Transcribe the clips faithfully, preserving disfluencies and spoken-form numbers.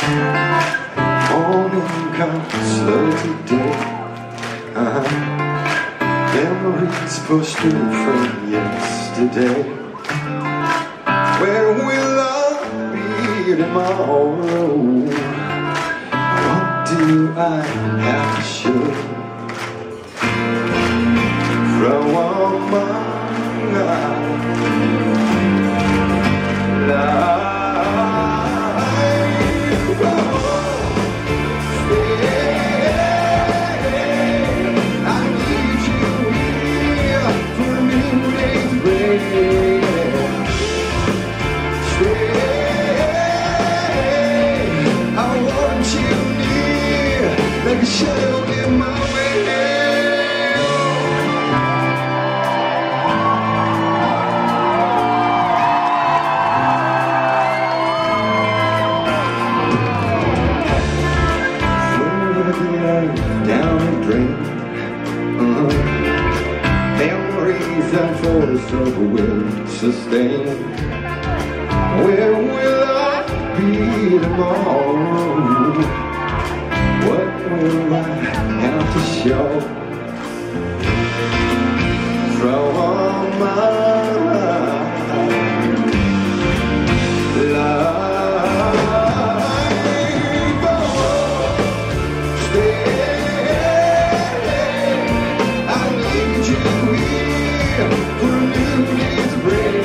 Morning comes slowly day. uh-huh. Memories pushed through from yesterday. Where will I be tomorrow? What do I have to show? From my like a shadow in my way. Down the drain. uh-huh. Memories that force over will sustain. Where will I be tomorrow? What will I have to show? From all my life, oh, stay. I need you here for a new day's break.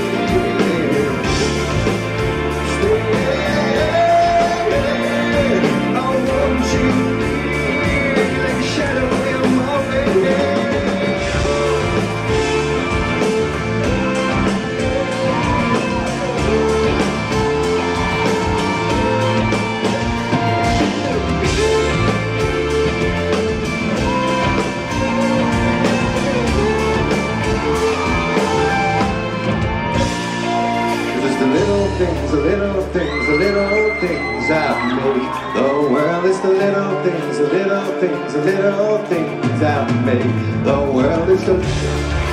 The little things, the little things, the little things that make the world. It's the little things, the little things, the little things that make the world. It's the